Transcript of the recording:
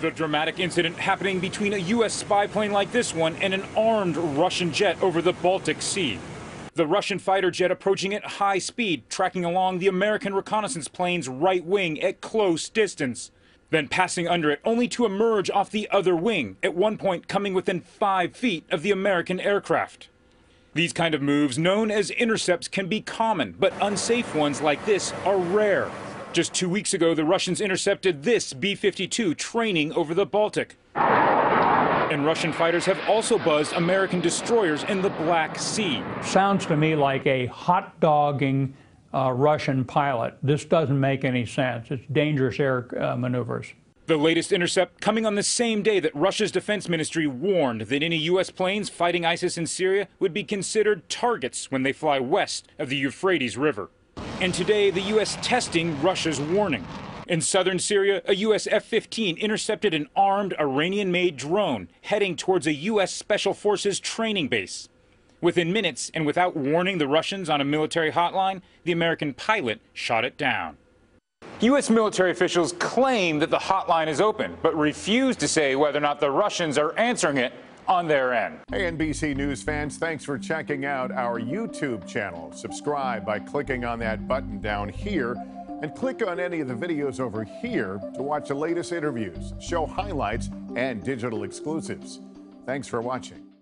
The dramatic incident happening between a U.S. spy plane like this one and an armed Russian jet over the Baltic Sea. The Russian fighter jet approaching at high speed, tracking along the American reconnaissance plane's right wing at close distance, then passing under it only to emerge off the other wing, at one point coming within 5 feet of the American aircraft. These kind of moves, known as intercepts, can be common, but unsafe ones like this are rare. Just 2 weeks ago, the Russians intercepted this B-52 training over the Baltic. And Russian fighters have also buzzed American destroyers in the Black Sea. Sounds to me like a hot-dogging Russian pilot. This doesn't make any sense. It's dangerous air maneuvers. The latest intercept coming on the same day that Russia's defense ministry warned that any U.S. planes fighting ISIS in Syria would be considered targets when they fly west of the Euphrates River. And today, the U.S. testing Russia's warning. In southern Syria, a U.S. F-15 intercepted an armed Iranian-made drone heading towards a U.S. Special Forces training base. Within minutes, and without warning the Russians on a military hotline, the American pilot shot it down. U.S. military officials claim that the hotline is open, but refuse to say whether or not the Russians are answering it on their end. Hey, NBC News fans, thanks for checking out our YouTube channel. Subscribe by clicking on that button down here, and click on any of the videos over here to watch the latest interviews, show highlights, and digital exclusives. Thanks for watching.